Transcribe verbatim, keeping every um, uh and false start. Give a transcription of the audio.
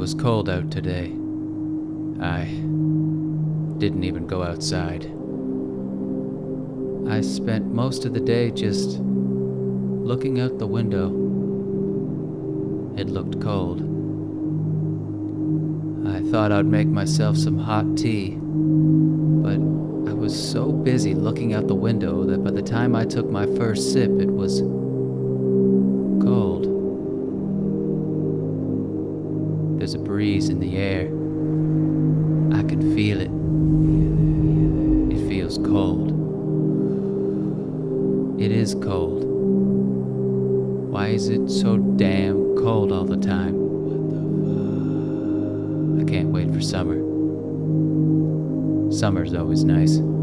was cold out today. I didn't even go outside. I spent most of the day just looking out the window. It looked cold. I thought I'd make myself some hot tea, but I was so busy looking out the window that by the time I took my first sip, it was cold. There's a breeze in the air. I can feel it. It feels cold. It is cold. Why is it so damn cold all the time? I can't wait for summer. Summer's always nice.